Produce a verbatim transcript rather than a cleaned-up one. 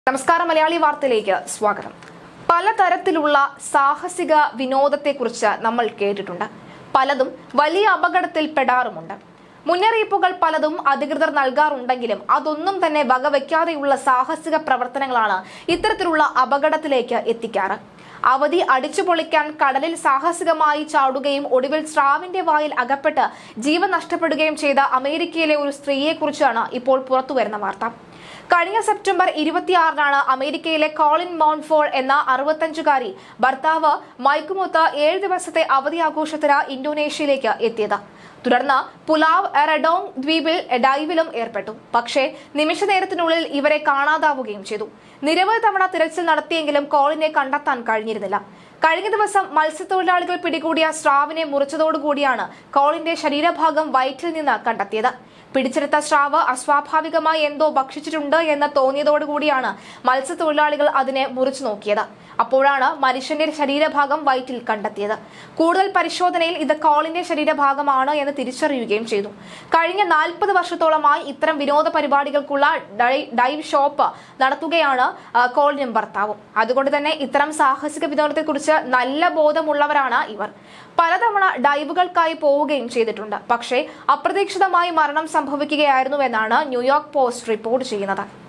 നമസ്കാരം മലയാളി വാർത്തയിലേക്ക് സ്വാഗതം. പലതരത്തിലുള്ള സാഹസിക വിനോദത്തെക്കുറിച്ച് നമ്മൾ കേട്ടിട്ടുണ്ട്. പലതും വലിയ അപകടത്തിൽ പെടാറുമുണ്ട്. മുന്നറിയിപ്പുകൾ പലതും അധികൃതർ നൽകാറുണ്ടെങ്കിലും അതൊന്നും തന്നെ വകവയ്ക്കാതെയുള്ള സാഹസിക പ്രവർത്തനങ്ങളാണ് ഇത്തരത്തിലുള്ള അപകടത്തിലേക്ക് എത്തിക്കാറ്. അവധി അടിച്ചുപൊളിക്കാൻ കടലിൽ സാഹസികമായി ചാടുകയും ഒടുവിൽ സ്രാവിന്റെ വായിൽ അകപ്പെട്ട് ജീവൻ നഷ്ടപ്പെടുകയും ചെയ്ത അമേരിക്കയിലെ ഒരു സ്ത്രീയെക്കുറിച്ചാണ് ഇപ്പോൾ പുറത്തുവരുന്ന വാർത്ത. കഴിഞ്ഞ സെപ്റ്റംബർ ഇരുപത്തിയാറിനാണ് അമേരിക്കയിലെ കോളിൻ മോൺഫോൾ എന്ന അറുപത്തഞ്ചുകാരി ഭർത്താവ് മൈക്കുമൊത്ത് ഏഴ് ദിവസത്തെ അവധി ആഘോഷത്തിന് ഇന്തോനേഷ്യയിലേക്ക് എത്തിയത്. തുടർന്ന് പുലാവ് എറഡോങ് ദ്വീപിൽ ഡൈവിലും ഏർപ്പെട്ടു. പക്ഷേ നിമിഷ നേരത്തിനുള്ളിൽ ഇവരെ കാണാതാവുകയും ചെയ്തു. നിരവധി തവണ തിരച്ചിൽ നടത്തിയെങ്കിലും കോളിനെ കണ്ടെത്താൻ കഴിഞ്ഞിരുന്നില്ല. കഴിഞ്ഞ ദിവസം മത്സ്യത്തൊഴിലാളികൾ പിടികൂടിയ സ്രാവിനെ മുറിച്ചതോടുകൂടിയാണ് കോളിന്റെ ശരീരഭാഗം വയറ്റിൽ നിന്ന് കണ്ടെത്തിയത്. പിടിച്ചെടുത്ത സ്രാവ് അസ്വാഭാവികമായി എന്തോ ഭക്ഷിച്ചിട്ടുണ്ട് എന്ന് തോന്നിയതോടുകൂടിയാണ് മത്സ്യത്തൊഴിലാളികൾ അതിനെ മുറിച്ചു നോക്കിയത്. അപ്പോഴാണ് മനുഷ്യന്റെ ശരീരഭാഗം വയറ്റിൽ കണ്ടെത്തിയത്. കൂടുതൽ പരിശോധനയിൽ ഇത് കോളിന്റെ ശരീരഭാഗമാണ് എന്ന് തിരിച്ചറിയുകയും ചെയ്തു. കഴിഞ്ഞ നാൽപ്പത് വർഷത്തോളമായി ഇത്തരം വിനോദ പരിപാടികൾക്കുള്ള ഡൈവ് ഷോപ്പ് നടത്തുകയാണ് കോളിനും ഭർത്താവും. അതുകൊണ്ട് തന്നെ ഇത്തരം സാഹസിക വിനോദത്തെക്കുറിച്ച് നല്ല ബോധമുള്ളവരാണ് ഇവർ. പലതവണ ഡൈവുകൾക്കായി പോവുകയും ചെയ്തിട്ടുണ്ട്. പക്ഷേ അപ്രതീക്ഷിതമായി മരണം സംഭവിക്കുകയായിരുന്നുവെന്നാണ് ന്യൂയോർക്ക് പോസ്റ്റ് റിപ്പോർട്ട് ചെയ്യുന്നത്.